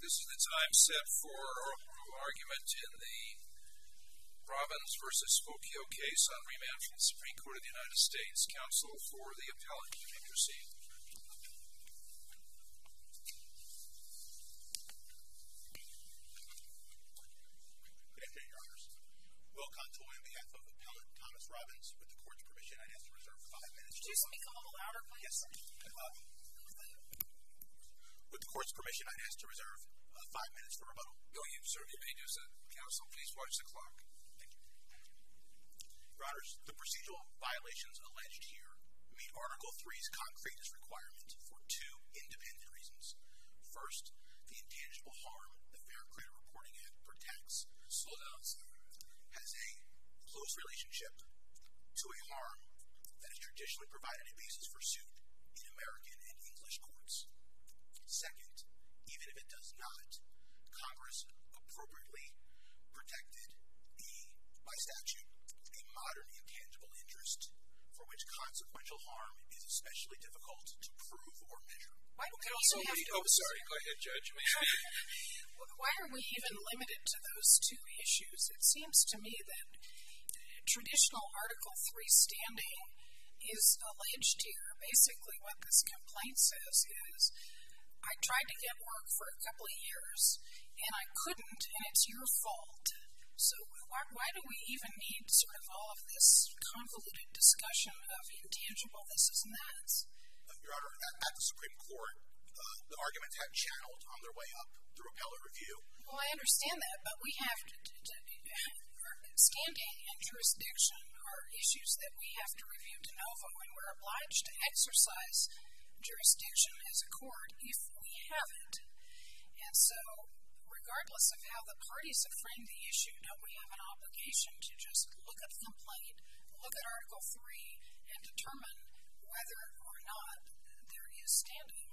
This is the time set for argument in the Robbins v. Spokeo case on remand from the Supreme Court of the United States. Counsel for the appellant, you may proceed. Good afternoon, Your Honors. Will Contoy on behalf of Appellant Thomas Robbins. With the Court's permission, I'd ask to reserve 5 minutes. Could you speak a little louder, please? Yes, sir. With the Court's permission, I'd ask to reserve 5 minutes for rebuttal. No, you certainly may do so. Counsel, please watch the clock. Thank you. Your Honors, the procedural violations alleged here meet Article III's concreteness requirement for two independent reasons. First, the intangible harm the Fair Credit Reporting Act protects has a close relationship to a harm that has traditionally provided a basis for suit in American and English courts. Second, even if it does not, Congress appropriately protected by statute a modern intangible interest for which consequential harm is especially difficult to prove or measure. Why do we even have to... sorry, go ahead, Judge. Why are we even limited to those two issues? It seems to me that traditional Article III standing is alleged here. Basically, what this complaint says is, I tried to get work for a couple of years, and I couldn't, and it's your fault. So why do we even need sort of all of this convoluted discussion of intangible thises and that's? Your Honor, at the Supreme Court, the arguments have channeled on their way up through appellate review. Well, I understand that, but we have standing and jurisdiction are issues that we have to review de novo, and we're obliged to exercise jurisdiction as a court if we have it. And so, regardless of how the parties have framed the issue, don't we have an obligation to just look at the complaint, look at Article III, and determine whether or not there is standing?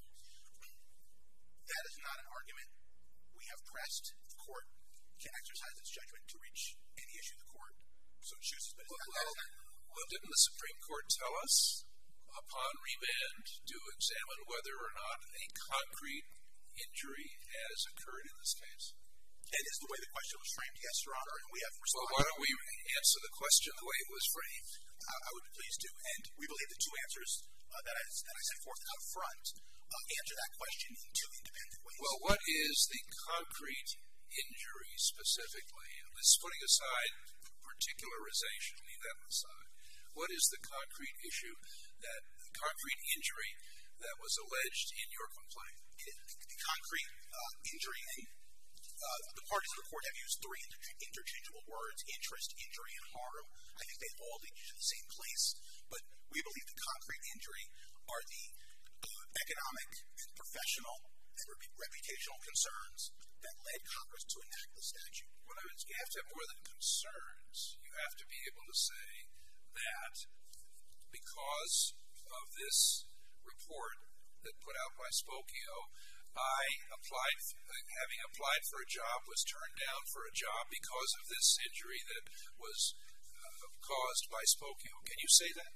That is not an argument we have pressed. The court can exercise its judgment to reach any issue the court so chooses. Well, didn't the Supreme Court tell us upon remand to examine whether or not a concrete injury has occurred in this case? That is the way the question was framed, yes, Your Honor, and we have responded. Well, why don't we answer the question the way it was framed? I would be pleased to, and we believe the two answers that I set forth out front answer that question in two independent ways. Well, what is the concrete injury specifically? Let's putting aside particularization, leave that aside. What is the concrete injury that was alleged in your complaint? The concrete injury, and the parties of the court have used three interchangeable words, interest, injury, and harm. I think they all lead you to the same place, but we believe the concrete injury are the economic and professional and reputational concerns that led Congress to enact the statute. Well, you have to have more than concerns. You have to be able to say that because of this report that put out by Spokeo, having applied for a job, was turned down for a job because of this injury that was caused by Spokeo. Can you say that?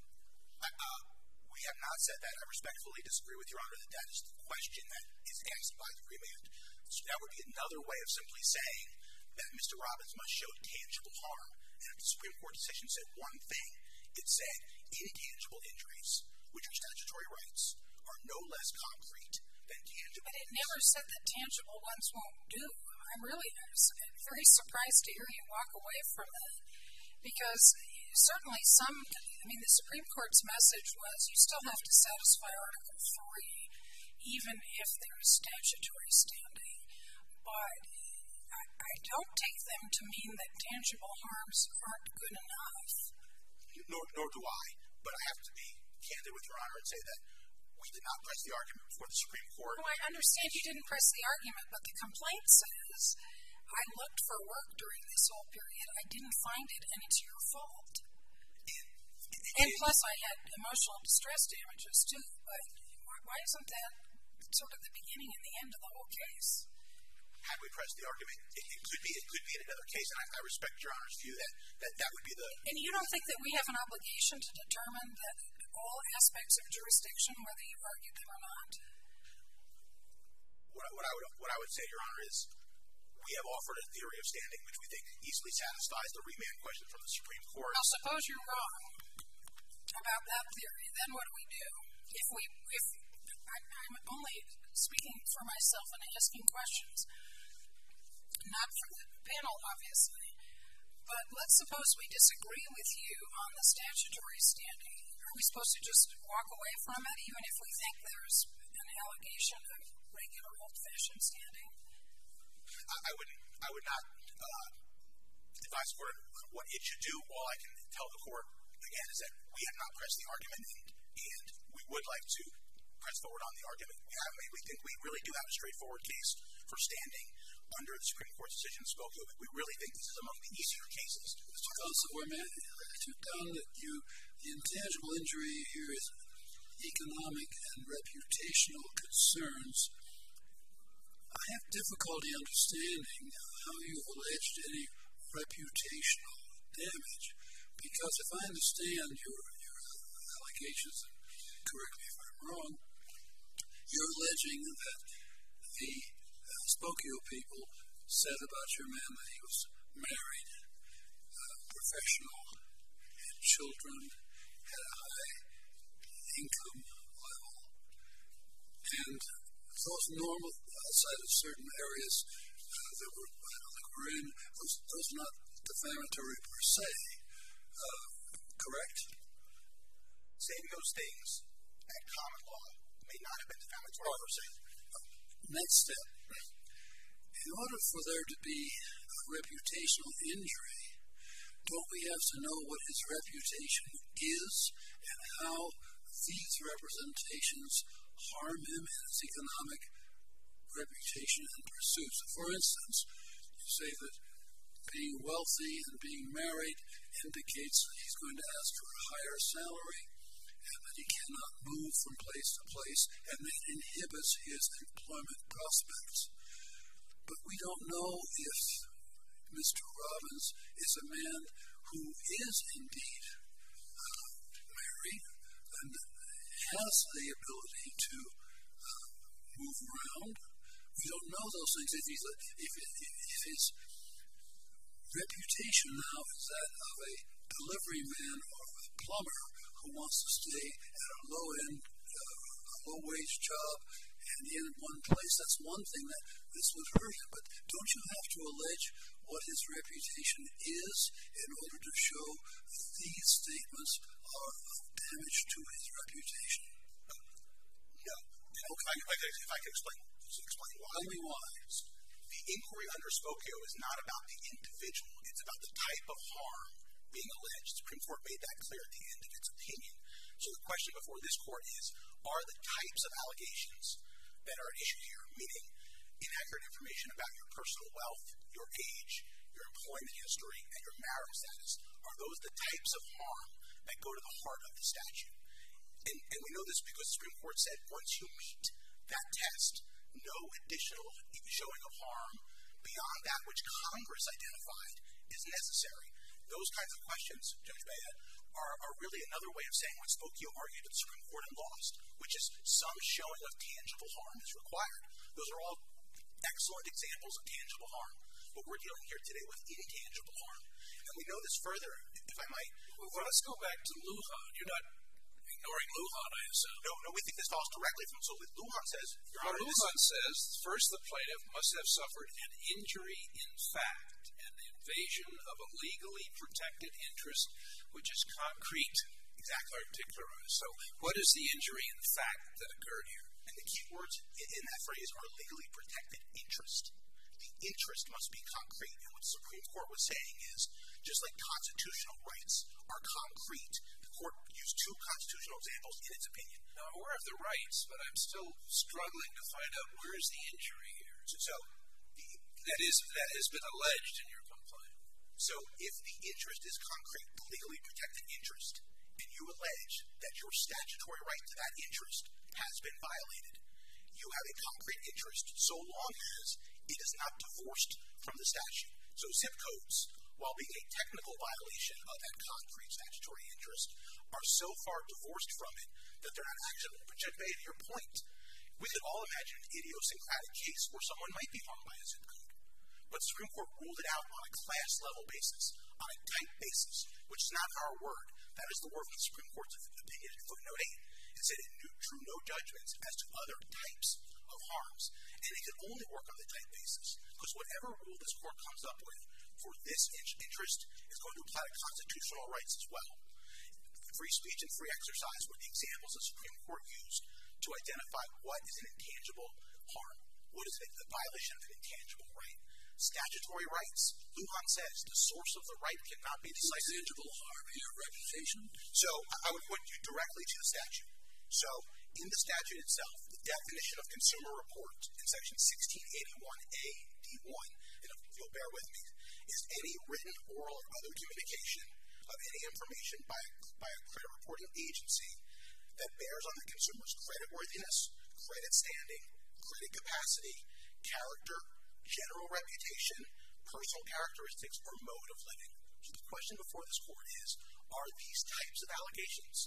We have not said that. I respectfully disagree with Your Honor that that is the question that is asked by the remand. So that would be another way of simply saying that Mr. Robbins must show tangible harm. And if the Supreme Court decision said one thing, it said intangible injuries, which are statutory rights, are no less concrete than tangible. But it never said that tangible ones won't do. I'm really very surprised to hear you walk away from that. Because certainly the Supreme Court's message was you still have to satisfy Article III, even if there is statutory standing. But I don't take them to mean that tangible harms aren't good enough. Nor do I. But I have to be candid with Your Honor and say that we did not press the argument before the Supreme Court. Well, I understand you didn't press the argument, but the complaint says I looked for work during this whole period. I didn't find it, and it's your fault. And plus I had emotional distress damages, too. But why isn't that sort of the beginning and the end of the whole case? Had we pressed the argument, it could be in another case, and I respect Your Honor's view that would be the... And you don't think that we have an obligation to determine that all aspects of jurisdiction, whether you've argued them or not? What what I would say, Your Honor, is we have offered a theory of standing which we think easily satisfies the remand question from the Supreme Court. Now, suppose you're wrong about that theory. Then what do we do? I'm only speaking for myself and asking questions, not for the panel, obviously. But let's suppose we disagree with you on the statutory standing. Are we supposed to just walk away from it, even if we think there's an allegation of regular old-fashioned standing? I would not advise the court what it should do. All I can tell the court, again, is that we have not pressed the argument, and we would like to press forward on the argument. We think we really do have a straightforward case for standing under the Supreme Court's decision in Spokeo. We really think this is among the easier cases. Mr. Counsel, you've found that the intangible injury here is economic and reputational concerns. I have difficulty understanding how you've alleged any reputational damage, because if I understand your allegations, and correct me if I'm wrong, you're alleging that the Spokeo people said about your man that he was married, professional, had children, had a high income level, and those normal, outside of certain areas that we're in, those are not defamatory per se, correct? Saying those things at common law may not have been defamatory per se. Next step. In order for there to be a reputational injury, don't we have to know what his reputation is and how these representations harm him in his economic reputation and pursuits? For instance, you say that being wealthy and being married indicates that he's going to ask for a higher salary and that he cannot move from place to place, and that inhibits his employment prospects. But we don't know if Mr. Robbins is a man who is indeed married and has the ability to move around. We don't know those things. If his reputation now is that of a delivery man or a plumber who wants to stay at a low-wage job and in one place, that's one thing that this would hurt him. But don't you have to allege what his reputation is in order to show that these statements are of damage to his reputation? No. If I can explain why. Tell me why. The inquiry under Spokeo is not about the individual. It's about the type of harm being alleged. The Supreme Court made that clear at the end of its opinion. So the question before this court is, are the types of allegations that are at issue here, meaning inaccurate information about your personal wealth, your age, your employment history, and your marital status, are those the types of harm that go to the heart of the statute? And we know this because the Supreme Court said once you meet that test, no additional showing of harm beyond that which Congress identified is necessary. Those kinds of questions, Judge Beyer, are really another way of saying what Spokeo argued at the Supreme Court and lost, which is some showing of tangible harm is required. Those are all excellent examples of tangible harm. But we're dealing here today with intangible harm. And we know this further, if I might. Well, let's go back to Lujan. You're not ignoring Lujan, I assume. No, we think this falls directly from. So Lujan says, Your Honor, Lujan says, first the plaintiff must have suffered an injury in fact, an invasion of a legally protected interest, which is concrete, exactly particularized. So what is the injury in fact that occurred here? And the key words in that phrase are legally protected interest. The interest must be concrete. And what the Supreme Court was saying is, just like constitutional rights are concrete, the court used two constitutional examples in its opinion. Now, I'm aware of the rights, but I'm still struggling to find out where is the injury here. So that has been alleged in your complaint. So if the interest is concrete, the legally protected interest, and you allege that your statutory right to that interest has been violated, you have a concrete interest so long as it is not divorced from the statute. So zip codes, while being a technical violation of that concrete statutory interest, are so far divorced from it that they're not actionable. But Judge Beyer, to your point, We could all imagine an idiosyncratic case where someone might be harmed by a zip code. But the Supreme Court ruled it out on a class-level basis, on a type basis, which is not our word. That is the word from the Supreme Court's opinion in footnote 8. It said it drew no judgments as to other types of harms. And it can only work on the type basis, because whatever rule this court comes up with for this interest is going to apply to constitutional rights as well. Free speech and free exercise were the examples the Supreme Court used to identify what is an intangible harm, what is a violation of an intangible right. Statutory rights. Lujan says the source of the right cannot be decisive. Intangible harm here, reputation? So I would point you directly to the statute. So in the statute itself, the definition of consumer report in section 1681A D1, and if you'll bear with me, is any written, oral, or other communication of any information by a credit reporting agency that bears on the consumer's creditworthiness, credit standing, credit capacity, character, general reputation, personal characteristics, or mode of living. So the question before this court is, are these types of allegations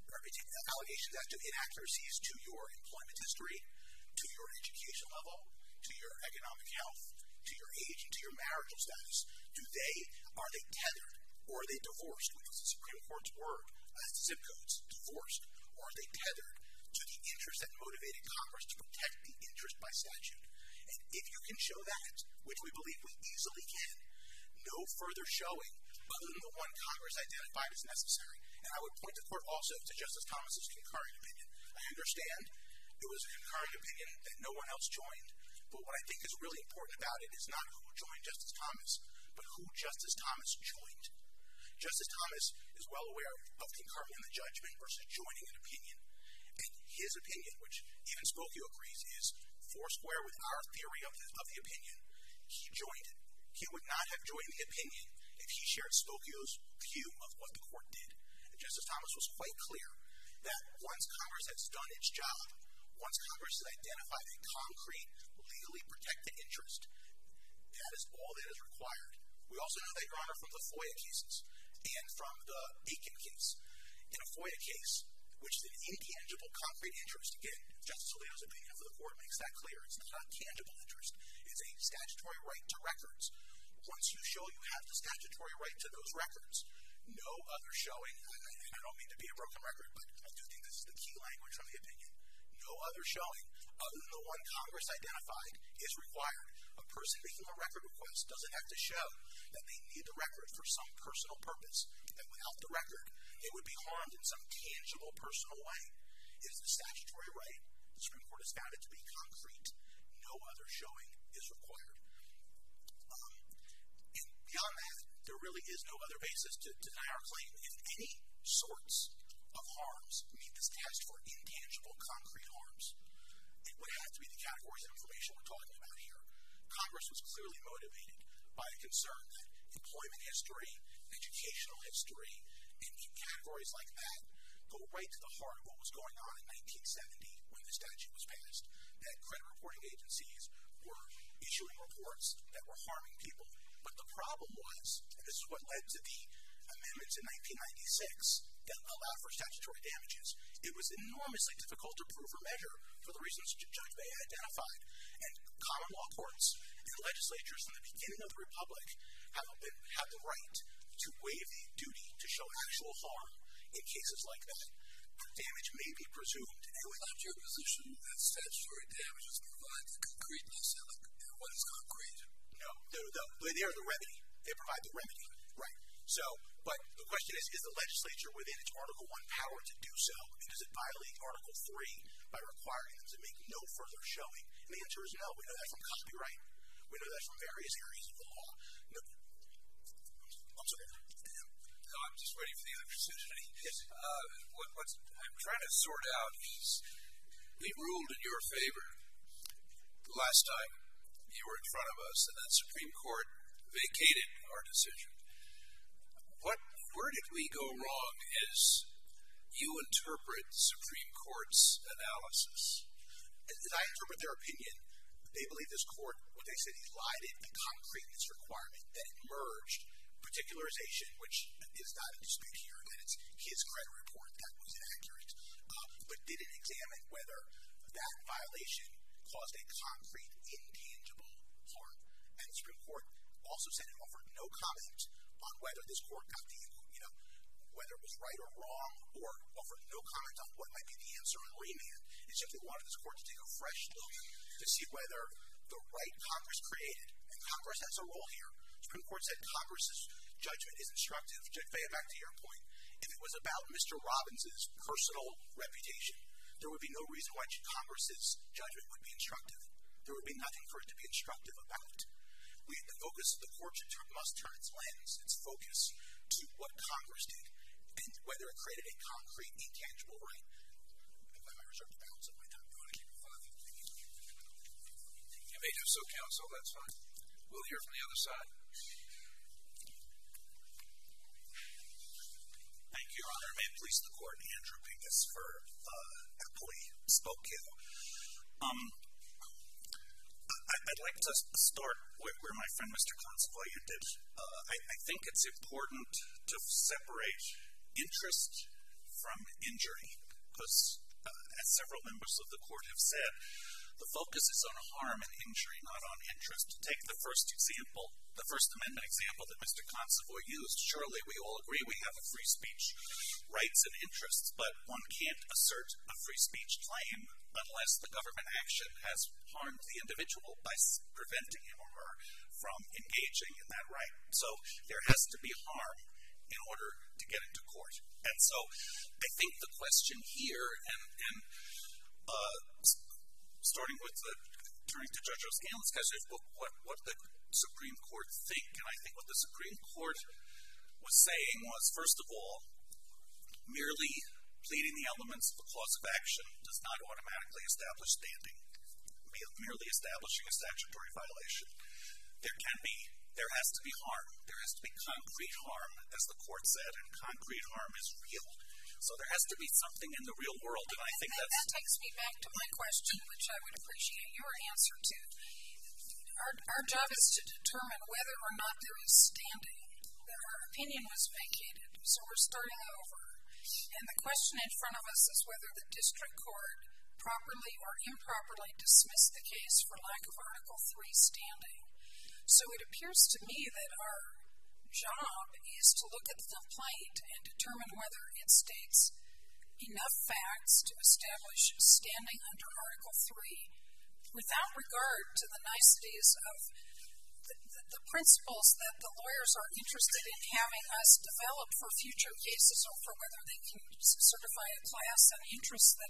as to inaccuracies to your employment history, to your education level, to your economic health, to your age, and to your marital status, are they tethered, or are they divorced, which was the Supreme Court's word as to zip codes, divorced, or are they tethered to the interest that motivated Congress to protect the interest by statute? And if you can show that, which we believe we easily can, no further showing other than the one Congress identified is necessary. And I would point the court also to Justice Thomas's concurring opinion. I understand it was a concurring opinion that no one else joined, but what I think is really important about it is not who joined Justice Thomas, but who Justice Thomas joined. Justice Thomas is well aware of concurring in the judgment versus joining an opinion. And his opinion, which even Spokeo agrees, is foursquare with our theory of the opinion. He joined it. He would not have joined the opinion if he shared Spokeo's view of what the court did. And Justice Thomas was quite clear that once Congress has done its job, once Congress has identified a concrete, legally protected interest, that is all that is required. We also know that, Your Honor, from the FOIA cases and from the Aiken case. In a FOIA case, which is an intangible concrete interest, again, Justice Alito's opinion for the court makes that clear. It's not a tangible interest. It's a statutory right to records. Once you show you have the statutory right to those records, no other showing, and I don't mean to be a broken record, but I do think this is the key language from the opinion, no other showing other than the one Congress identified is required. A person making a record request doesn't have to show that they need the record for some personal purpose, that without the record, they would be harmed in some tangible personal way. It is the statutory right. The Supreme Court has found it to be concrete. No other showing is required. And beyond that, there really is no other basis to deny our claim. If any sorts of harms meet this test for intangible concrete harms, it would have to be the categories of information we're talking about here. Congress was clearly motivated by a concern that employment history, educational history, and categories like that go right to the heart of what was going on in 1970 when the statute was passed, that credit reporting agencies were issuing reports that were harming people. But the problem was, and this is what led to the amendments in 1996 that allowed for statutory damages, it was enormously difficult to prove or measure for the reasons Judge Bay identified. And common law courts and legislatures from the beginning of the Republic have the right to waive the duty to show actual harm in cases like that. Damage may be presumed. And without your position that statutory damages provide the concreteness and what is concrete? No, they are the remedy. They provide the remedy, right? So, but the question is the legislature within its Article I power to do so? And does it violate Article III by requiring them to make no further showing? And the answer is no. We know that from copyright. We know that from various areas of the law. No. I'm sorry. No, I'm just waiting for the opportunity. Yes. What I'm trying to sort out is we ruled in your favor the last time you were in front of us, and then Supreme Court vacated our decision. Where did we go wrong as you interpret the Supreme Court's analysis? As I interpret their opinion, they believe this court, what they said, elided the concreteness requirement, that it merged particularization, which is not in dispute here, that it's his credit report that was inaccurate, but didn't examine whether that violation caused a concrete, intangible harm. And the Supreme Court also said it offered no comment on whether this court got the, whether it was right or wrong, or offered no comment on what might be the answer on remand. It simply wanted this court to take a fresh look to see whether the right Congress created, and Congress has a role here. The Supreme Court said Congress's judgment is instructive. Judge Bea, back to your point, if it was about Mr. Robbins's personal reputation, there would be no reason why Congress's judgment would be instructive. There would be nothing for it to be instructive about. The court must turn its lens, its focus, to what Congress did, and whether it created a concrete, intangible right. If I might reserve the balance of my time, you want to keep it 5? You may do so, counsel. That's fine. We'll hear from the other side. Thank you, Your Honor. May it please the Court, Andrew Pincus for Appellee Spokeo. I'd like to start where my friend Mr. Consovoy did. I think it's important to separate interest from injury, because as several members of the Court have said, the focus is on harm and injury, not on interest. To take the first example, the First Amendment example that Mr. Consovoy used, surely we all agree we have a free speech rights and interests, but one can't assert a free speech claim unless the government action has harmed the individual by preventing him or her from engaging in that right. So there has to be harm in order to get into court. And so I think the question here, and starting with turning to Judge O'Scanlan's question, what the Supreme Court think, and I think what the Supreme Court was saying was, first of all, merely pleading the elements of the cause of action does not automatically establish standing. Merely establishing a statutory violation. There has to be harm. There has to be concrete harm, as the Court said, and concrete harm is real. So there has to be something in the real world, and I think that takes me back to my question, which I would appreciate your answer to. Our job is to determine whether or not there is standing. Our opinion was vacated, so we're starting over. And the question in front of us is whether the district court properly or improperly dismissed the case for lack of Article III standing. So it appears to me that our job is to look at the complaint and determine whether it states enough facts to establish standing under Article III without regard to the niceties of the principles that the lawyers are interested in having us develop for future cases, or for whether they can certify a class and interests that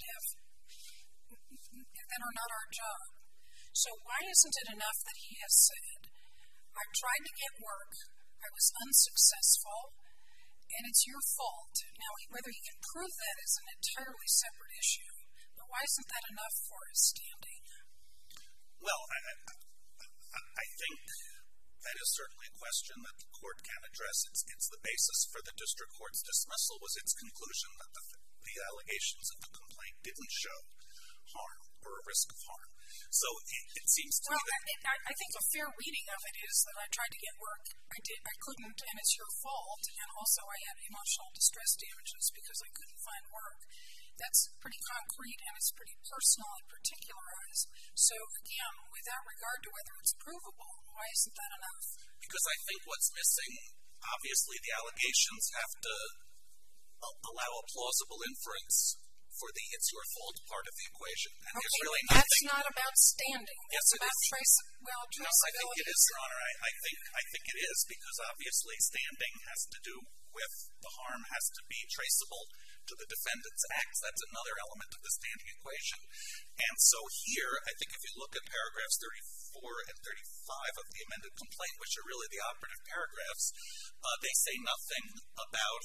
are not our job. So why isn't it enough that he has said, I tried to get work, I was unsuccessful, and it's your fault. Now, whether he can prove that is an entirely separate issue, but why isn't that enough for his standing? Well, I think that is certainly a question that the Court can address. It's the basis for the district court's dismissal was its conclusion that the allegations of the complaint didn't show harm or a risk of harm. So it seems to me that... I think a fair reading of it is that I tried to get work, I couldn't, and it's your fault, and also I had emotional distress damages because I couldn't find work. That's pretty concrete, and it's pretty personal and particularized. So, again, without regard to whether it's provable, why isn't that enough? Because I think what's missing, obviously the allegations have to allow a plausible inference for the it's your fault part of the equation. And there's really nothing... That's not about standing. Yes, it's about traceability. No, I think it is, Your Honor. I think it is, because obviously standing has to do with the harm has to be traceable to the defendant's acts. That's another element of the standing equation. And so here, I think if you look at paragraphs 34 and 35 of the amended complaint, which are really the operative paragraphs, they say nothing about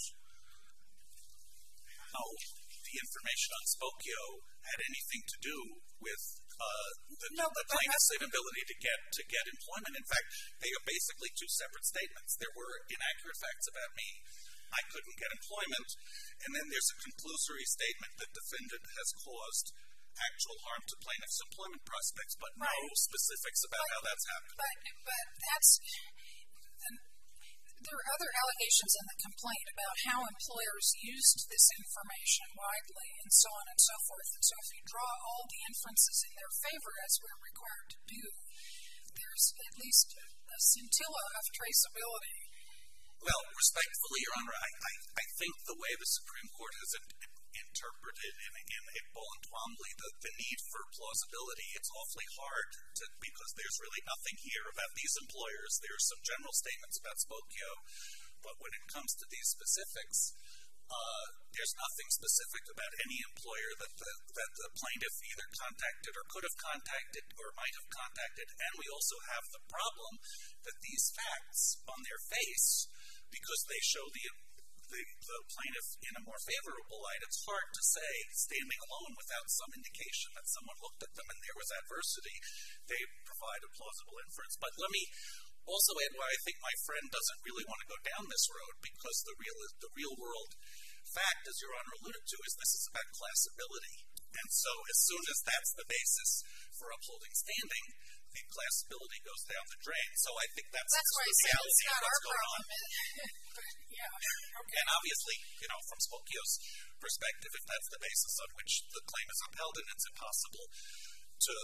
how the information on Spokeo had anything to do with the plaintiff's inability to get employment. In fact, they are basically two separate statements. There were inaccurate facts about me. I couldn't get employment. And then there's a conclusory statement that defendant has caused actual harm to plaintiff's employment prospects, but no specifics about how that's happened. But that's... There are other allegations in the complaint about how employers used this information widely and so on and so forth. And so if you draw all the inferences in their favor, as we're required to do, there's at least a scintilla of traceability. Well, respectfully, Your Honor, I think the way the Supreme Court has interpreted in Iqbal and Twombly the need for plausibility, it's awfully hard because there's really nothing here about these employers. There's some general statements about Spokeo, but when it comes to these specifics, there's nothing specific about any employer that the plaintiff either contacted or could have contacted or might have contacted. And we also have the problem that these facts on their face, because they show the plaintiff in a more favorable light, it's hard to say, standing alone without some indication that someone looked at them and there was adversity, they provide a plausible inference. But let me also add why I think my friend doesn't really want to go down this road, because the real world fact, as Your Honor alluded to, is this is about classability. And so as soon as that's the basis for upholding standing, the classability goes down the drain. So I think that's why the reality of what's going on. Yeah, okay. And obviously, from Spokeo's perspective, if that's the basis on which the claim is upheld, and it's impossible to...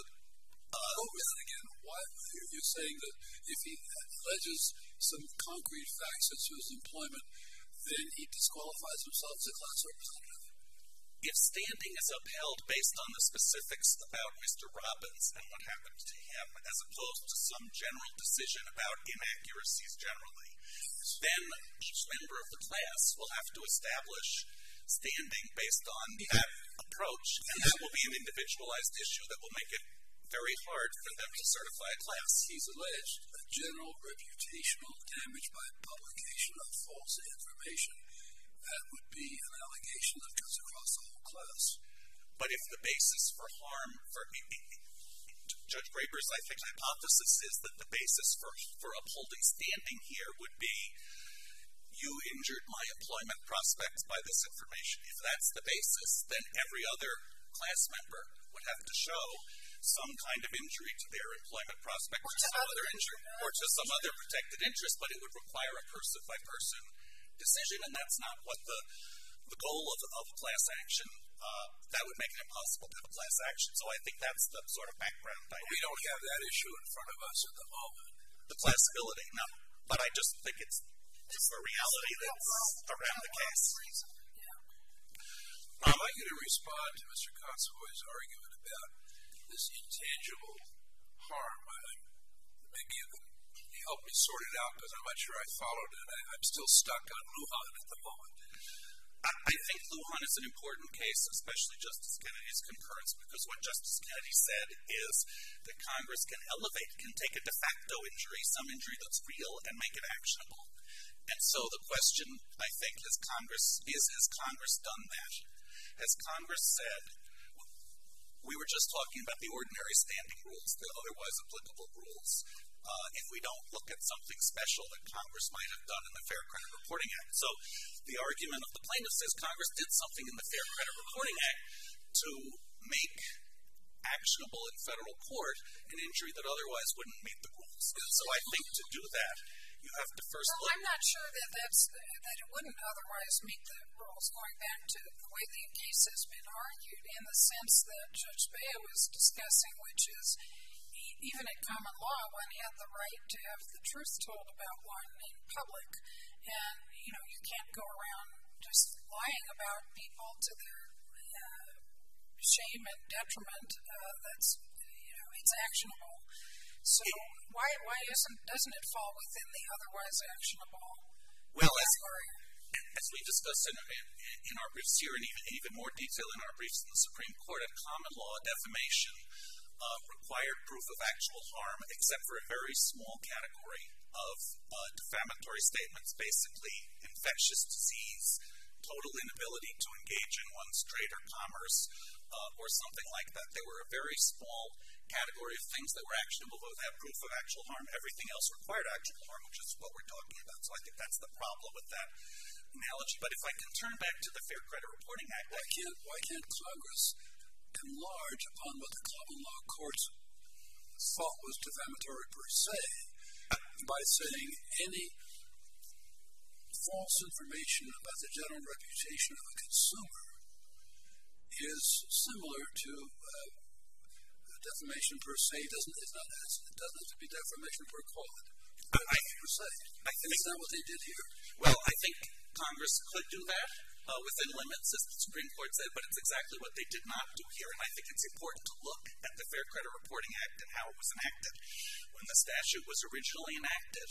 again, why are you saying that if he alleges some concrete facts as to his employment, then he disqualifies himself as a class representative? If standing is upheld based on the specifics about Mr. Robbins and what happened to him, as opposed to some general decision about inaccuracies generally, then each member of the class will have to establish standing based on that approach, and that will be an individualized issue that will make it very hard for them to certify a class. He's alleged a general reputational damage by publication of false information. That would be an allegation that cuts across the whole class. But if the basis for harm, Judge Graber's, I think, hypothesis is that the basis for upholding standing here would be, you injured my employment prospects by this information. If that's the basis, then every other class member would have to show some kind of injury to their employment prospect or to some other injury or to some other protected interest, but it would require a person-by-person decision, and that's not what the goal of a class action. That would make it impossible to have a class action. So I think that's the sort of background idea. We don't have that issue in front of us at the moment. The classability, no. But I just think it's the reality that's around the case. I'd like you to respond to Mr. Consovoy's argument about this intangible harm. Maybe you can help me sort it out, because I'm not sure I followed it. I'm still stuck on Lujan at the moment. I think Lujan is an important case, especially Justice Kennedy's concurrence, because what Justice Kennedy said is that Congress can take a de facto injury, some injury that's real, and make it actionable. And so the question, I think, has Congress done that? Has Congress said, we were just talking about the ordinary standing rules, the otherwise applicable rules. If we don't look at something special that Congress might have done in the Fair Credit Reporting Act. So the argument of the plaintiffs is Congress did something in the Fair Credit Reporting Act to make actionable in federal court an injury that otherwise wouldn't meet the rules. So I think to do that, you have to first look. I'm not sure that it wouldn't otherwise meet the rules, going back to the way the case has been argued, in the sense that Judge Spokeo was discussing, which is even in common law, one had the right to have the truth told about one in public. And, you can't go around just lying about people to their shame and detriment. That's, it's actionable. So why doesn't it fall within the otherwise actionable category? As we discussed in our briefs here, and even more detail in our briefs in the Supreme Court, at common law, defamation required proof of actual harm, except for a very small category of defamatory statements, basically infectious disease, total inability to engage in one's trade or commerce, or something like that. They were a very small category of things that were actionable but without proof of actual harm. Everything else required actual harm, which is what we're talking about. So I think that's the problem with that analogy. But if I can turn back to the Fair Credit Reporting Act. Why can't Congress enlarge upon what the common law courts thought was defamatory per se by saying any false information about the general reputation of a consumer is similar to defamation per se. It doesn't have to be defamation per quod. Is that what they did here? Well, I think Congress could do that within limits, as the Supreme Court said, but it's exactly what they did not do here. And I think it's important to look at the Fair Credit Reporting Act and how it was enacted. When the statute was originally enacted,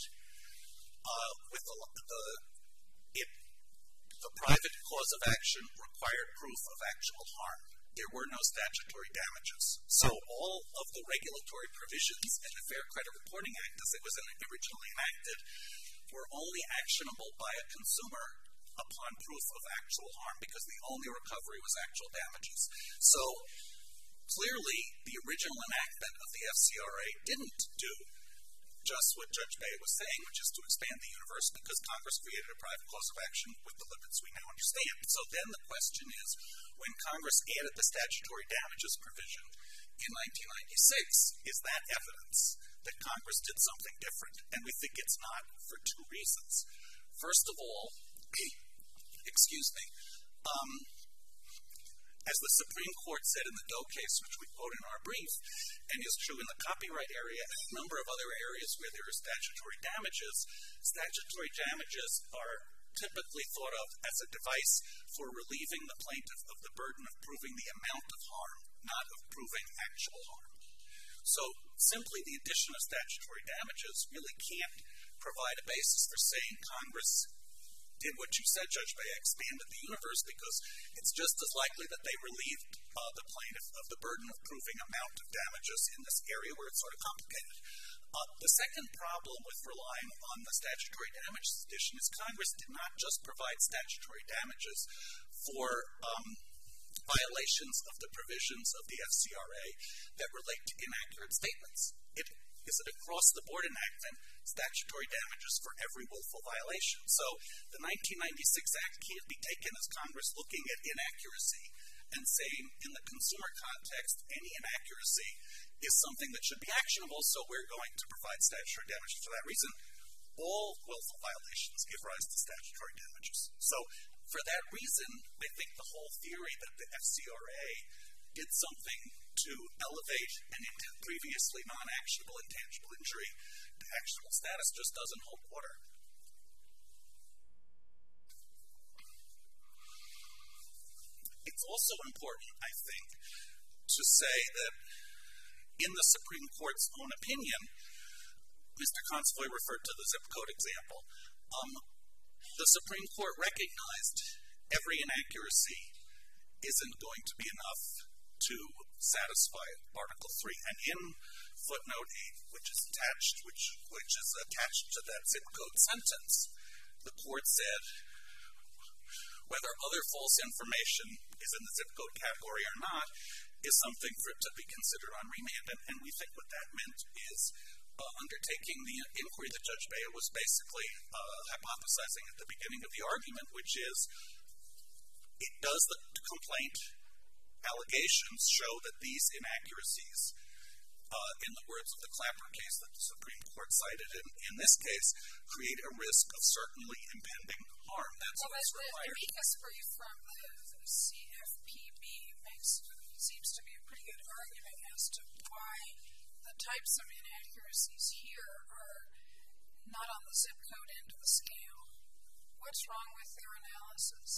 the private cause of action required proof of actual harm. There were no statutory damages. So all of the regulatory provisions in the Fair Credit Reporting Act, as it was originally enacted, were only actionable by a consumer upon proof of actual harm, because the only recovery was actual damages. So clearly, the original enactment of the FCRA didn't do just what Judge Bea was saying, which is to expand the universe, because Congress created a private cause of action with the limits we now understand. So then the question is, when Congress added the statutory damages provision in 1996, is that evidence that Congress did something different? And we think it's not, for two reasons. First of all, as the Supreme Court said in the Doe case, which we quote in our brief, and is true in the copyright area and a number of other areas where there are statutory damages are typically thought of as a device for relieving the plaintiff of the burden of proving the amount of harm, not of proving actual harm. So simply the addition of statutory damages really can't provide a basis for saying Congress did what you said, Judge Bea, expanded the universe, because it's just as likely that they relieved the plaintiff of the burden of proving amount of damages in this area where it's sort of complicated. The second problem with relying on the statutory damages addition is Congress did not just provide statutory damages for violations of the provisions of the FCRA that relate to inaccurate statements. It is an across-the-board enactment, statutory damages for every willful violation. So the 1996 Act can't be taken as Congress looking at inaccuracy and saying, in the consumer context, any inaccuracy is something that should be actionable, so we're going to provide statutory damages for that reason. All willful violations give rise to statutory damages. So for that reason, I think the whole theory that the FCRA did something to elevate an previously non-actionable intangible injury to actionable status just doesn't hold water. It's also important, I think, to say that in the Supreme Court's own opinion, Mr. Consovoy referred to the zip code example. The Supreme Court recognized every inaccuracy isn't going to be enough to satisfy Article 3. And in footnote 8, which is attached to that zip code sentence, the court said whether other false information is in the zip code category or not is something for it to be considered on remand. And we think what that meant is undertaking the inquiry that Judge Bea was basically hypothesizing at the beginning of the argument, which is, does the complaint allegations show that these inaccuracies, in the words of the Clapper case that the Supreme Court cited in this case, create a risk of certainly impending harm? That's what's required. The amicus brief from the CFPB seems to be a pretty good argument as to why the types of inaccuracies here are not on the zip code end of the scale. What's wrong with their analysis?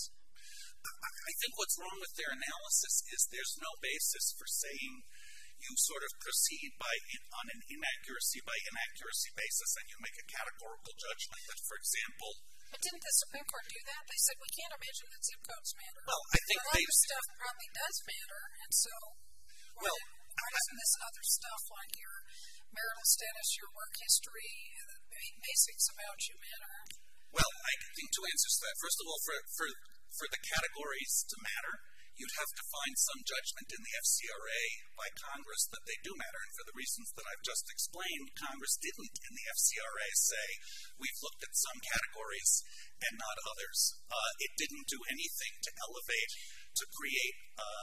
I think what's wrong with their analysis is there's no basis for saying you sort of proceed on an inaccuracy by inaccuracy basis and you make a categorical judgment that, for example... But didn't the Supreme Court do that? They said we can't imagine that zip codes matter. Well, I think but other stuff probably does matter, and so why doesn't this other stuff like your marital status, your work history, the basics about you matter? Well, I think two answers to that. First of all, for the categories to matter, you'd have to find some judgment in the FCRA by Congress that they do matter. And for the reasons that I've just explained, Congress didn't in the FCRA say, we've looked at some categories and not others. It didn't do anything to elevate, to create,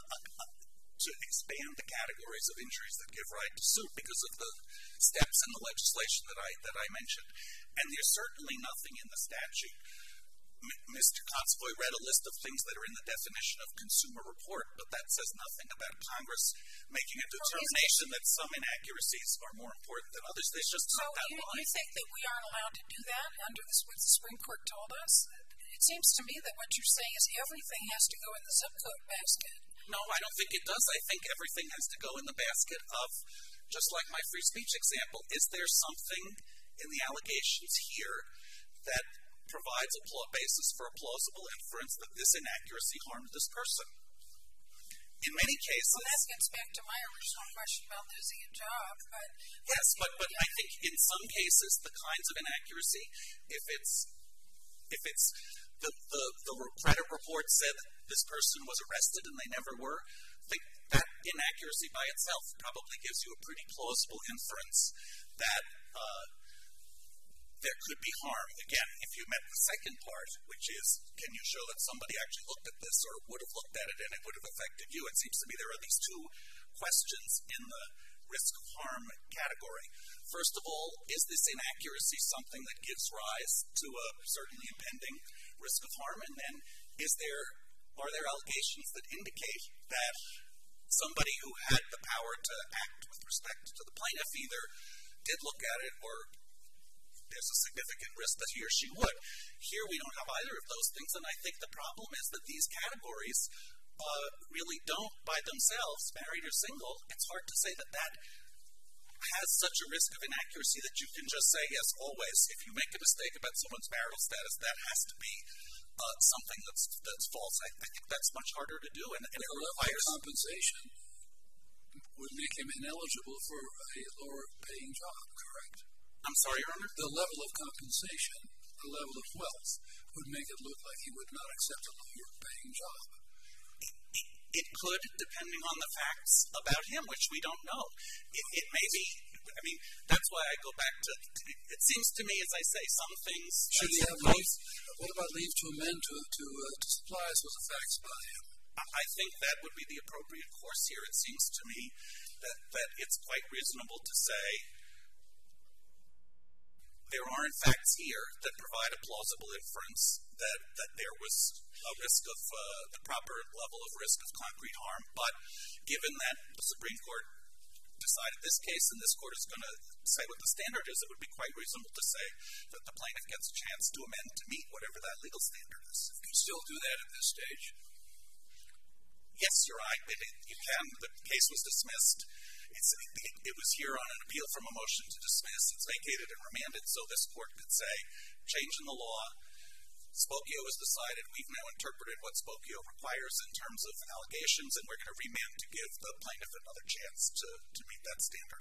to expand the categories of injuries that give right to suit because of the steps in the legislation that I mentioned. And there's certainly nothing in the statute Mr. Consovoy read a list of things that are in the definition of consumer report, but that says nothing about Congress making a determination that some inaccuracies are more important than others. There's just not that line. So you think that we aren't allowed to do that under what the Supreme Court told us? It seems to me that what you're saying is everything has to go in the zip code basket. No, I don't think it does. I think everything has to go in the basket of, just like my free speech example, is there something in the allegations here that provides a basis for a plausible inference that this inaccuracy harmed this person? In many cases... Well, that gets back to my original question about losing a job, but... Yes, but I think in some cases, the kinds of inaccuracy, if it's the credit report said this person was arrested and they never were, I think that inaccuracy by itself probably gives you a pretty plausible inference that there could be harm. Again, if you met the second part, which is, can you show that somebody actually looked at this or would have looked at it and it would have affected you? It seems to me there are these two questions in the risk of harm category. First of all, is this inaccuracy something that gives rise to a certainly impending risk of harm? And then are there allegations that indicate that somebody who had the power to act with respect to the plaintiff either did look at it or there's a significant risk that he or she would? Here we don't have either of those things, and I think the problem is that these categories really don't by themselves, married or single. It's hard to say that that has such a risk of inaccuracy that you can just say, yes, always, if you make a mistake about someone's marital status, that has to be something that's false. I think that's much harder to do, and it requires... compensation would make him ineligible for a lower-paying job, correct? I'm sorry, Your Honor? The level of compensation, the level of wealth, would make it look like he would not accept a lower-paying job. It could, depending on the facts about him, which we don't know. It may be, I mean, that's why I go back to, it seems to me, as I say, some things... Should he have leave? What about leave to amend to supply us with the facts about him? I think that would be the appropriate course here. It seems to me that it's quite reasonable to say there aren't facts here that provide a plausible inference that there was a risk of the proper level of risk of concrete harm. But given that the Supreme Court decided this case and this court is going to say what the standard is, it would be quite reasonable to say that the plaintiff gets a chance to amend to meet whatever that legal standard is. You can still do that at this stage? Yes, you're right. You can. The case was dismissed. It was here on an appeal from a motion to dismiss. It's vacated and remanded, so this court could say, change in the law. Spokeo was decided. We've now interpreted what Spokeo requires in terms of allegations, and we're going to remand to give the plaintiff another chance to meet that standard.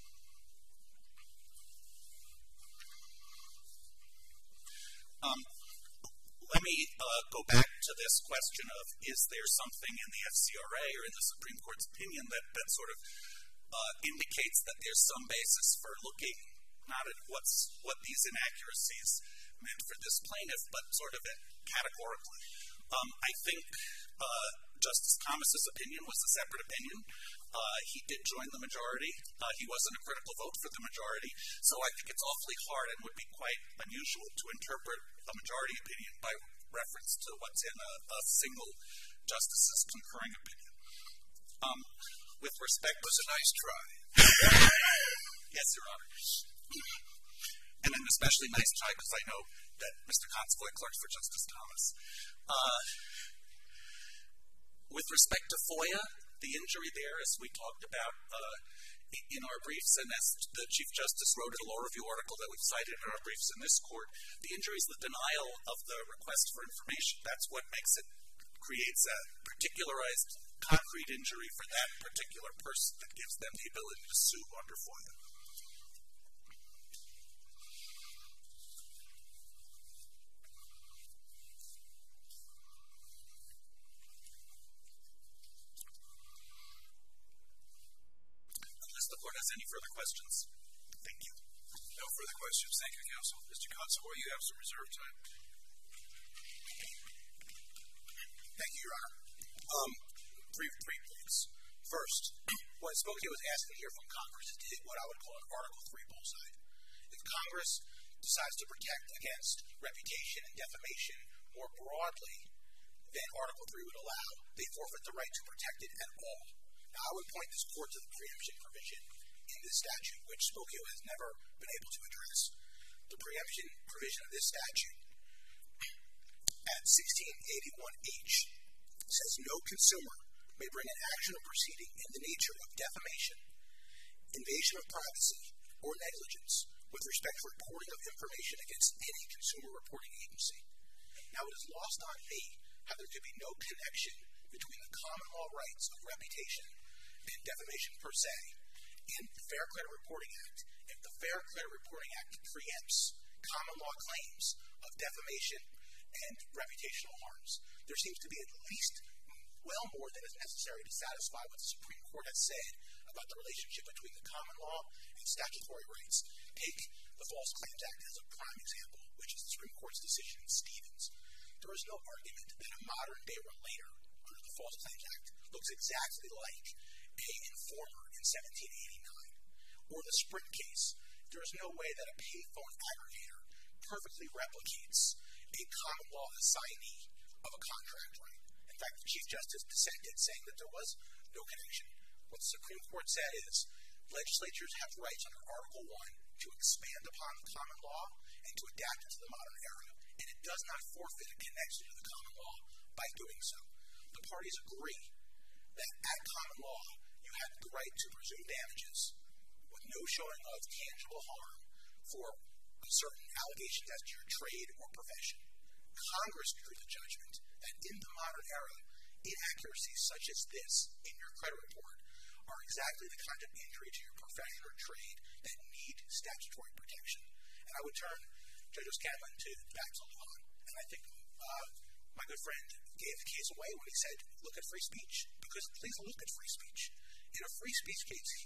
Let me go back to this question of, is there something in the FCRA or in the Supreme Court's opinion that sort of indicates that there's some basis for looking not at what these inaccuracies meant for this plaintiff, but sort of categorically. I think Justice Thomas's opinion was a separate opinion. He did join the majority. He wasn't a critical vote for the majority. So I think it's awfully hard and would be quite unusual to interpret a majority opinion by reference to what's in a single justice's concurring opinion. With respect... It was a nice try. Yes, Your Honor. And an especially nice try because I know that Mr. Consovoy clerked for Justice Thomas. With respect to FOIA, the injury there, as we talked about in our briefs, and as the Chief Justice wrote in a law review article that we've cited in our briefs in this court, the injury is the denial of the request for information. That's what creates a particularized, concrete injury for that particular person that gives them the ability to sue under FOIA. The court has any further questions? Thank you. No further questions. Thank you, counsel. Mr. Consovoy, you have some reserved time. Thank you, Your Honor. Three points. First, what Spokeo was asking here from Congress is what I would call an Article 3 bullseye. If Congress decides to protect against reputation and defamation more broadly than Article 3 would allow, they forfeit the right to protect it at all. Now, I would point this court to the preemption provision in this statute, which Spokeo has never been able to address. The preemption provision of this statute at 1681H says no consumer may bring an action or proceeding in the nature of defamation, invasion of privacy, or negligence with respect to reporting of information against any consumer reporting agency. Now, it is lost on me how there could be no connection between the common law rights of reputation and defamation per se and the Fair Credit Reporting Act if the Fair Credit Reporting Act preempts common law claims of defamation and reputational harms. There seems to be at least well more than is necessary to satisfy what the Supreme Court has said about the relationship between the common law and statutory rights. Take the False Claims Act as a prime example, which is the Supreme Court's decision in Stevens. There is no argument that a modern-day relator under the False Claims Act looks exactly like an informer in 1789. Or the Sprint case. There is no way that a payphone aggregator perfectly replicates a common law assignee of a contract right. In fact, the Chief Justice dissented, saying that there was no connection. What the Supreme Court said is legislatures have rights under Article 1 to expand upon the common law and to adapt it to the modern era, and it does not forfeit a connection to the common law by doing so. The parties agree that at common law you have the right to presume damages with no showing of tangible harm for certain allegations as to your trade or profession. Congress drew the judgment that in the modern era, inaccuracies such as this in your credit report are exactly the kind of injury to your profession or trade that need statutory protection. And I would turn Judge O'Scanlan back to Lujan. And I think my good friend gave the case away when he said, look at free speech. Because please look at free speech. In a free speech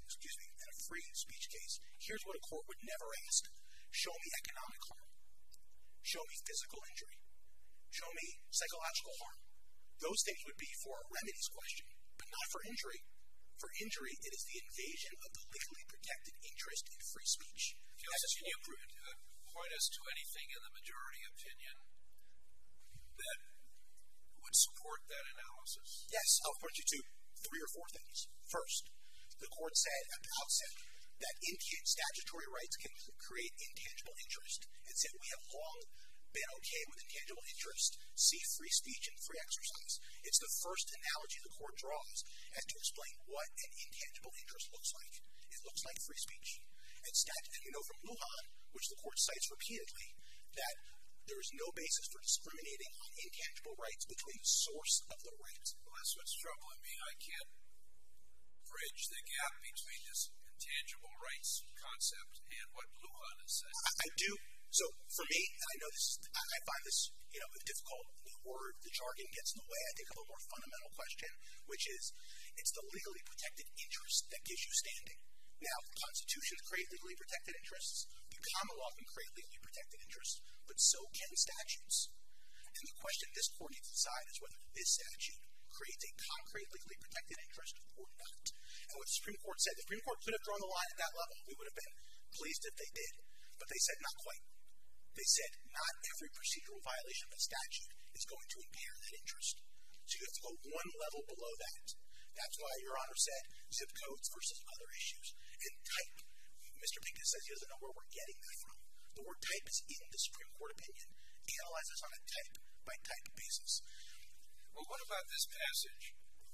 case, here's what a court would never ask. Show me economic harm. Show me physical injury. Show me psychological harm. Those things would be for a remedies question, but not for injury. For injury, it is the invasion of the legally protected interest in free speech. Can you point us to anything in the majority opinion that would support that analysis? Yes, I'll point you to 3 or 4 things. First, the court said at the outset that statutory rights can create intangible interest, and said we have long been okay with intangible interest. See free speech and free exercise. It's the first analogy the court draws as to explain what an intangible interest looks like. It looks like free speech. And we know from Lujan, which the court cites repeatedly, that there is no basis for discriminating on intangible rights between the source of the right. Well, that's what's troubling me. I can't bridge the gap between this intangible rights concept and what Lujan has said. I do. So for me, I know I find this difficult. The jargon gets in the way, I think, of a more fundamental question, which is it's the legally protected interest that gives you standing. Now, constitutions create legally protected interests. The common law can create legally protected interests, but so can statutes. And the question this court needs to decide is whether this statute creates a concrete legally protected interest or not. And what the Supreme Court said, the Supreme Court could have drawn the line at that level. We would have been pleased if they did. But they said not quite. They said not every procedural violation of a statute is going to impair that interest. So you have to go one level below that. That's why Your Honor said zip codes versus other issues. And type. Mr. Pinkett says he doesn't know where we're getting that from. The word type is in the Supreme Court opinion. Analyze this on a type-by-type basis. Well, what about this passage?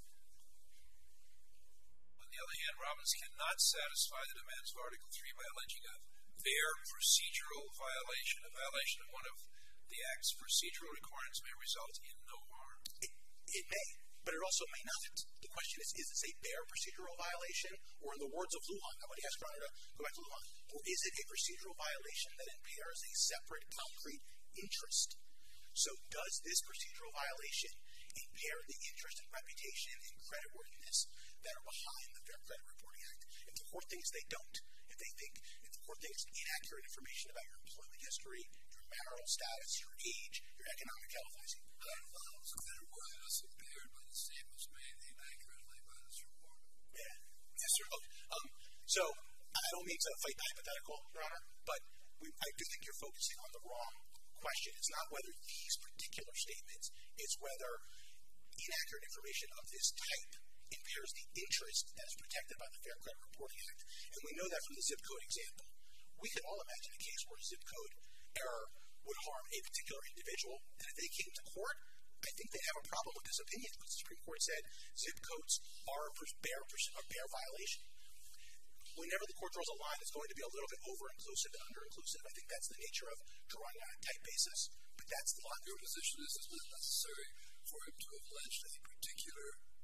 On the other hand, Robbins cannot satisfy the demands of Article 3 by alleging a bare procedural violation. A violation of one of the Act's procedural requirements may result in no harm. It may, but it also may not. The question is this a bare procedural violation? Or in the words of Lujan, I want to ask Your Honor to go back to Lujan, or is it a procedural violation that impairs a separate concrete interest? So does this procedural violation impair the interest and reputation and creditworthiness that are behind the Fair Credit Reporting Act? If the court thinks they don't, if the court thinks inaccurate information about your employment history, your marital status, your age, your economic health, I see. Creditworthiness impaired by the statements made inaccurately by this report. Yeah. Yes, sir. So I don't mean to fight the hypothetical, Your Honor, but I do think you're focusing on the wrong question. It's not whether these particular statements, it's whether inaccurate information of this type impairs the interest that is protected by the Fair Credit Reporting Act. And we know that from the zip code example. We can all imagine a case where a zip code error would harm a particular individual, and if they came to court, I think they have a problem with this opinion, because the Supreme Court said zip codes are a bare violation. Whenever the court draws a line, it's going to be a little bit over-inclusive and under-inclusive. I think that's the nature of drawing on a type basis, but that's the line. Your position is it's not necessary for him to have alleged a particular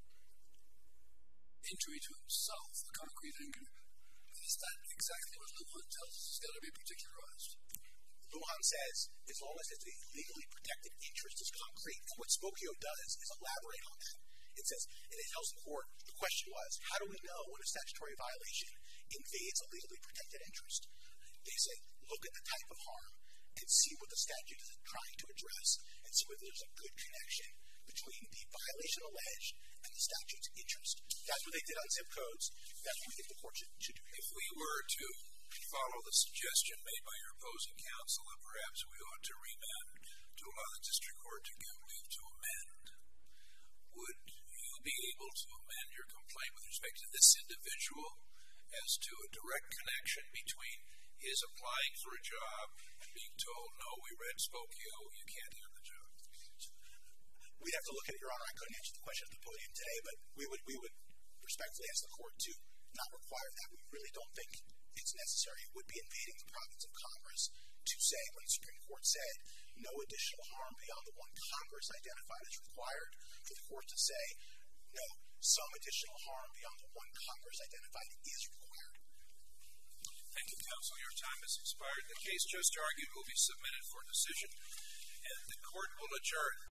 injury to himself, a concrete injury. Is that exactly what Lujan tells us? It's got to be particularized. Lujan says, as long as it's a legally protected interest is concrete. And what Spokeo does is elaborate on that. It says, and it tells the court, the question was, how do we know when a statutory violation invades a legally protected interest? They say, look at the type of harm and see what the statute is trying to address and see whether there's a good connection between the violation alleged and the statute's interest. That's what they did on zip codes. That's what we think the court should do here. If we were to follow the suggestion made by your opposing counsel that perhaps we ought to remand to allow the district court to give leave to amend, would you be able to amend your complaint with respect to this individual as to a direct connection between his applying for a job and being told, no, we read Spokeo, you can't have the job? We'd have to look at it, Your Honor. I couldn't answer the question at the podium today, but we would respectfully ask the court to not require that. We really don't think it's necessary. It would be invading the province of Congress to say, when the Supreme Court said no additional harm beyond the one Congress identified is required, for the court to say, no, some additional harm beyond the one Congress identified is required. Thank you, counsel. Your time has expired. The case just argued will be submitted for decision, and the court will adjourn.